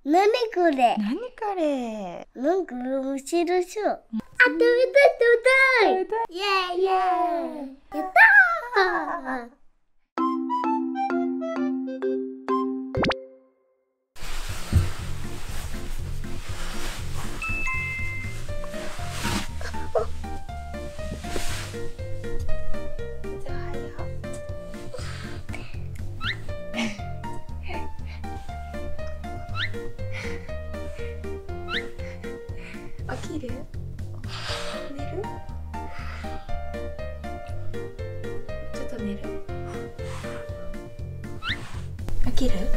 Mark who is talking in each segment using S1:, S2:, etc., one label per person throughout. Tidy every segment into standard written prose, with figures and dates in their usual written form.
S1: なにこれ。
S2: 何これ。
S1: なんか面白そう。あ、食べたい。イエーイイエーイ。やったー。
S2: 起きる？寝る？ちょっと寝る？起きる？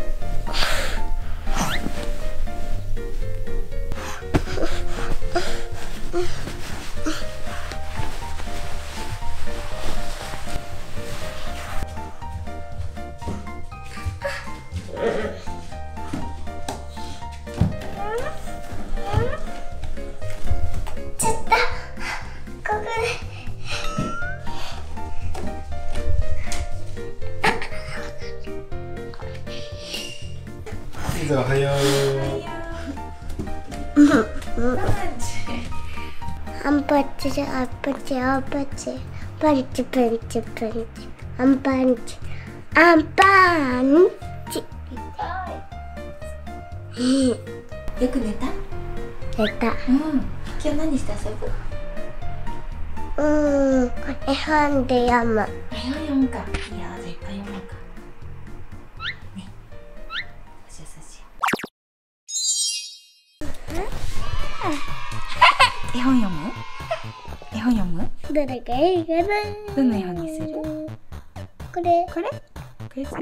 S3: じゃあ、おはよう。
S1: アンパチ、アンパチ、アンパチ、パンチ、パンチ、パンチ、アンパンチ、アンパンチ。
S2: よく寝た？
S1: 寝た。
S2: 今日何して遊ぶ？
S1: 絵本で読む。
S2: 絵本読むか。いや、じゃあいっぱい読もうか。ね。そうしよう。絵本読む？絵本読む？
S1: どれがいいかな。
S2: どの絵本にする？
S1: これ。
S2: これ？これする？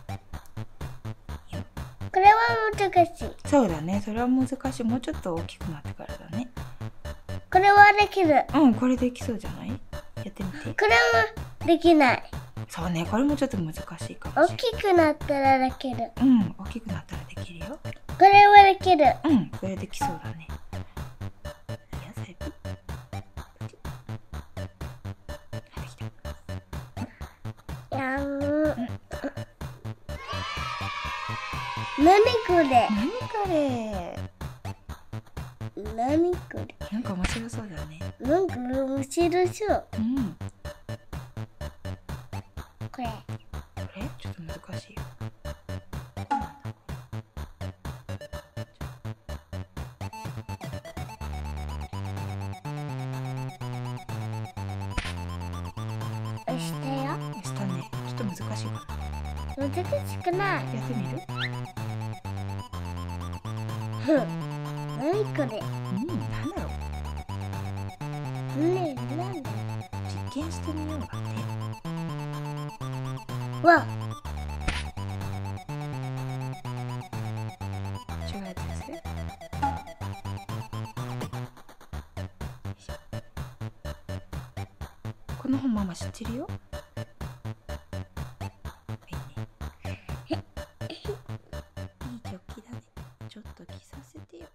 S1: これは難しい。
S2: そうだね。それは難しい。もうちょっと大きくなってからだね。
S1: これはできる。
S2: これできそうじゃない？やってみて。
S1: これもできない。
S2: そうね。これもちょっと難しいかも
S1: 大
S2: しれない。
S1: きくなったらできる。
S2: 大きくなったらできるよ。
S1: これはできる。
S2: これできそうだね。いや、最後。できた。
S1: なにこれ。
S2: 何これ。
S1: なにこれ。
S2: なんか面白そうだね。
S1: なんか面白そう。これ。
S2: これちょっと難しいよ。
S1: 押してよ。
S2: 押したね。ちょっと難しいかな。
S1: 難しくない。
S2: やってみる？
S1: なにこれ。
S2: なんだろう。
S1: ねえ、なんだ。
S2: 実験してみようだって。
S1: わ。
S2: 違うやつですね。この本ママ知ってるよ。いいね。いいジョッキだね。ちょっと着させてよ。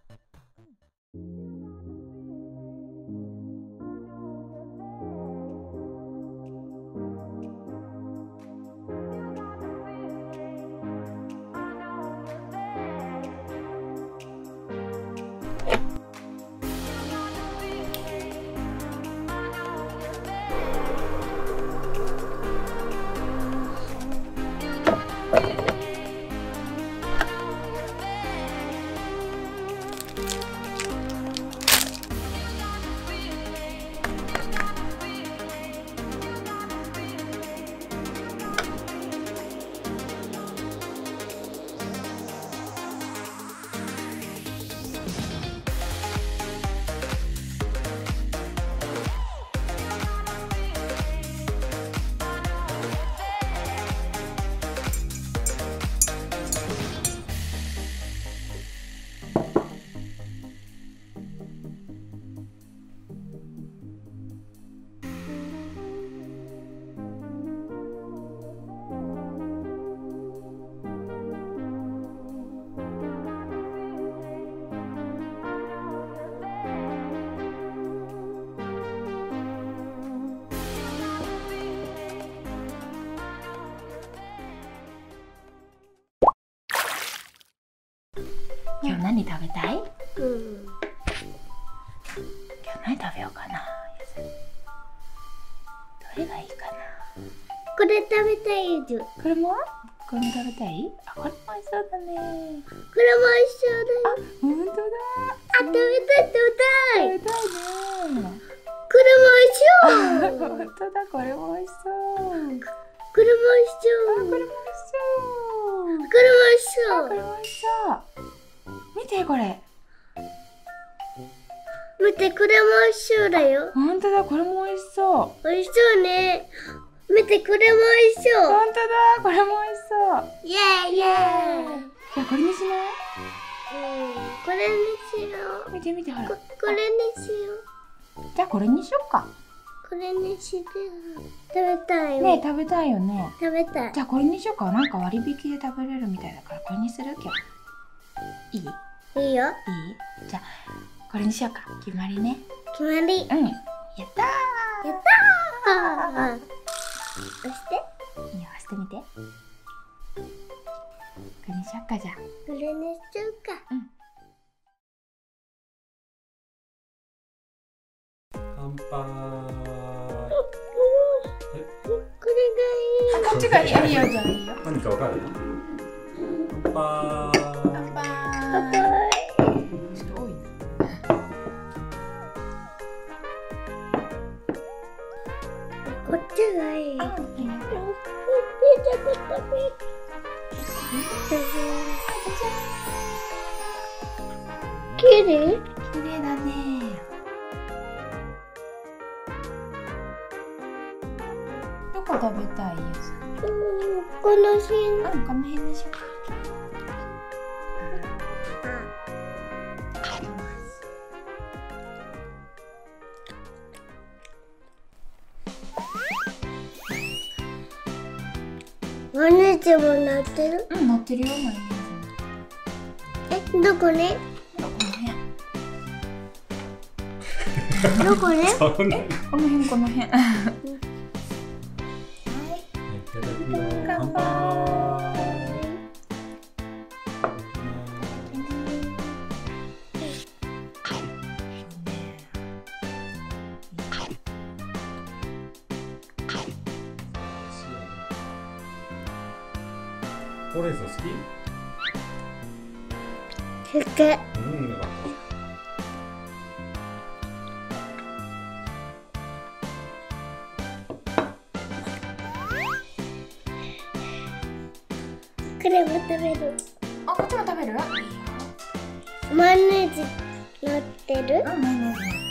S2: 今日何食べたい？
S1: うん。
S2: 今日何食べようかな。どれがいいかな。
S1: これ食べたいじゃん。こ
S2: これも食べたい？あ、これも美味しそうだね。
S1: れも一緒だよ。
S2: 本当だ。
S1: あ、食べたい。
S2: 食べたいね。
S1: これも一緒。
S2: 本当だ、これも美味しそう。
S1: これも一緒。
S2: これも美味しそう。
S1: これも一緒。
S2: これも美味しそう。見てこれ。
S1: 見て、これも一緒だよ。
S2: 本当だ、これも美味しそう。
S1: 美味しそうね。見て、これも一緒。
S2: 本当だ、これも美味しそう。
S1: イェーイイェーイ。
S2: じゃあこれにしない？
S1: これにしよう。
S2: 見て見て、ほら。
S1: これにしよう。
S2: じゃあこれにしようか。
S1: これにして食べたいよ。
S2: ねえ、食べたいよね。
S1: 食べたい。
S2: じゃあこれにしようか。なんか割引で食べれるみたいだからこれにする？今日いい？
S1: いいよ。
S2: いい？じゃあこれにしようか。決まりね。
S1: 決まり。
S2: うん。やったー。
S1: やったー。押して。
S2: いいよ、押してみて。これにしようか、じゃあ。
S1: これにしちゃうか。
S3: 乾杯。
S1: これ
S2: あ、こっちがいい。いいよ、じゃあいいよ。
S3: 何かわかる？乾杯。
S2: 乾杯。
S1: がいい。
S2: ちょっと多いな。
S1: こっちがいい。
S2: あ、いいね。
S1: ピザ食べる。きれい？
S2: 綺麗だね。どこ食べたい？
S1: この辺。
S2: うん、この辺にしようか。
S1: マヨネーズもなってる？
S2: うん、乗ってるよ、マヨネーズ。
S1: どこね？
S2: この辺。
S1: どこね？
S3: そんな。
S2: この辺、この辺。はい。
S3: いただきます。乾杯。ほうれん草好き？
S1: 好き。
S3: よかった。
S1: これも食べる。
S2: あ、こっちも食べる？
S1: マヨネーズ乗ってる？
S2: うん、マヨネーズ。